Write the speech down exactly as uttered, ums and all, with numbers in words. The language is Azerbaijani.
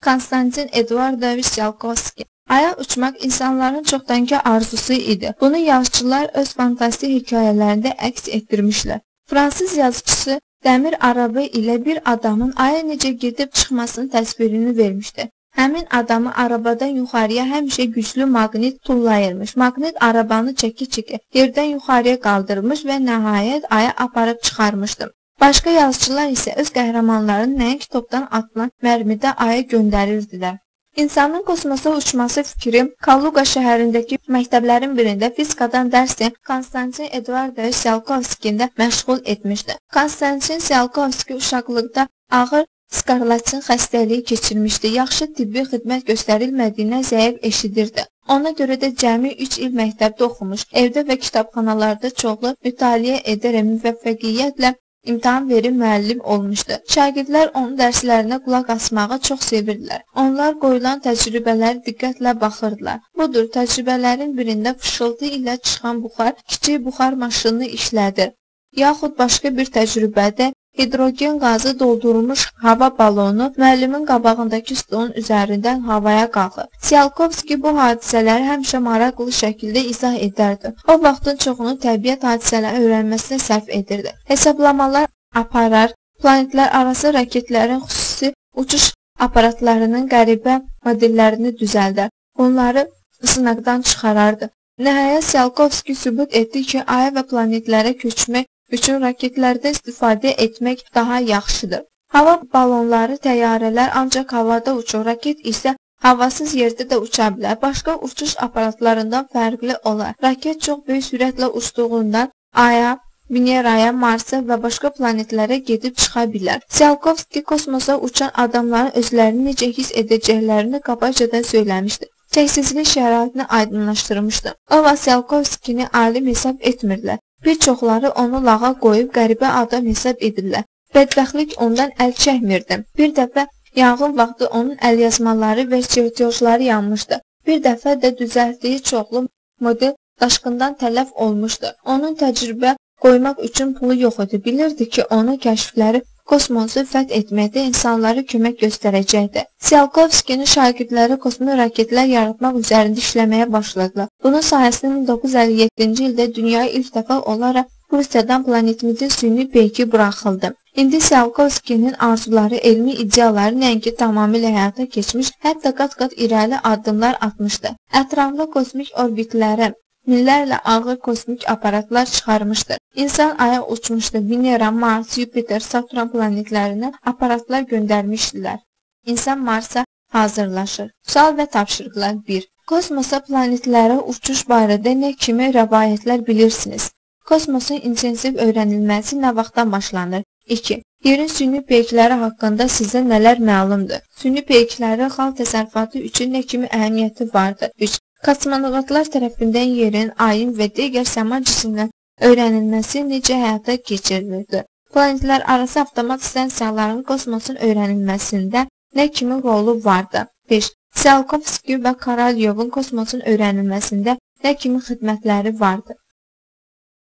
Konstantin Eduardoviç Tsiolkovski. Aya uçmaq insanların çoxdankı arzusu idi. Bunu yazıçılar öz fantastik hekayələrində əks etdirmişlər. Fransız yazıcısı dəmir araba ilə bir adamın aya necə gedib çıxmasının təsvirini vermişdi. Həmin adamı arabadan yuxarıya həmişə güclü maqnit tullayırmış. Maqnit arabanı çəki-çəki yerdən yuxarıya qaldırmış və nəhayət aya aparıb çıxarmışdı. Başqa yazıçılar isə öz qəhrəmanlarını nəinki topdan atılan mərmidə aya göndərirdilər. İnsanın kosmosa uçması fikri Kaluga şəhərindəki məktəblərin birində fizikadan dərs deyən Konstantin Eduardoviç Tsiolkovskini məşğul etmişdi. Konstantin Tsiolkovski uşaqlıqda ağır skarlatin xəstəliyi keçirmişdi. Yaxşı tibbi xidmət göstərilmədiyinə zəif eşidirdi. Ona görə də cəmi üç il məktəbdə oxumuş, evdə və kitabxanalarda çoxlu mütaliə edərək müvəffəqiyyətlə İmtahan verib müəllim olmuşdu. Şagirdlər onun dərslərinə qulaq asmağı çox sevirdilər. Onlar qoyulan təcrübələri diqqətlə baxırdılar. Budur, təcrübələrin birində fışıltı ilə çıxan buxar kiçik buxar maşınını işlədir. Yaxud başqa bir təcrübədə hidrogen qazı doldurulmuş hava balonu müəllimin qabağındakı stolun üzərindən havaya qalxır. Tsiolkovski bu hadisələri həmişə maraqlı şəkildə izah edərdi. O vaxtın çoxunu təbiət hadisələri öyrənməsinə sərf edirdi. Hesablamalar aparar, planetlər arası raketlərin xüsusi uçuş aparatlarının qəribə modellərini düzəldər. Onları sınaqdan çıxarardı. Nəhayət Tsiolkovski sübut etdi ki, aya və planetlərə köçmək üçün raketlərdən istifadə etmək daha yaxşıdır. Hava balonları, təyyarələr ancaq havada uçur, raket isə havasız yerdə də uça bilər. Başqa uçuş aparatlarından fərqli olar. Raket çox böyük sürətlə uçduğundan aya, Veneraya, Marsa və başqa planetlərə gedib çıxa bilər. Tsiolkovski kosmosa uçan adamların özlərini necə hiss edəcəklərini qabaqcadan söyləmişdi. Çəksizlik şəraitini aydınlaşdırmışdı. O və Tsiolkovskini alim hesab etmirlər. Bir çoxları onu lağa qoyub qəribə adam hesab edirlər. Bədbəxtlik ondan əl çəkmirdi. Bir dəfə yanğın vaxtı onun əlyazmaları və çertyojları yanmışdı. Bir dəfə də düzəltdiyi çoxlu model daşqından tələf olmuşdu. Onun təcrübə qoymaq üçün pulu yox idi. Bilirdi ki, onun kəşfləri kosmosu fəth etməkdə insanlara kömək göstərəcəkdir. Tsiolkovskinin şagirdləri kosmik raketlər yaratmaq üzərində işləməyə başladılar. Bunun sayəsində min doqquz yüz əlli yeddinci ildə dünyaya ilk dəfə olaraq Rusiyadan planetimizin süni peyki buraxıldı. İndi Tsiolkovskinin arzuları, elmi ideyaları nəinki tamamilə həyata keçmiş, hətta qat-qat irəli addımlar atmışdı. Ətraflı kosmik orbitlərə minlərlə ağır kosmik aparatlar çıxarmışdır. İnsan aya uçmuşdu. Venera, Mars, Jupiter, Saturn planetlərinə aparatlar göndərmişdilər. İnsan Marsa hazırlaşır. Sual və tapşırıqlar bir. Kosmosa planetlərə uçuş barədə nə kimi rəvayətlər bilirsiniz? Kosmosun intensiv öyrənilməsi nə vaxtdan başlanır? iki. Yerin süni peykləri haqqında sizə nələr məlumdur? Süni peyklərin xalq təsərrüfatı üçün nə kimi əhəmiyyəti vardır? üç. Kosmonavtlar tərəfindən yerin, ayın və digər səma cisimlərin öyrənilməsi necə həyata keçirilirdi? Planetlər arası avtomat stansiyaların kosmosun öyrənilməsində nə kimi rolu vardı? beş. Tsiolkovski və Korolyovun kosmosun öyrənilməsində nə kimi xidmətləri vardı?